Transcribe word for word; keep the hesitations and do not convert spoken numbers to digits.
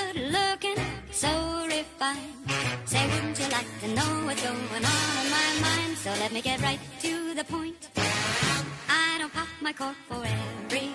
good looking, so refined. Say, wouldn't you like to know what's going on in my mind? So let me get right to the point. I don't pop my cork for every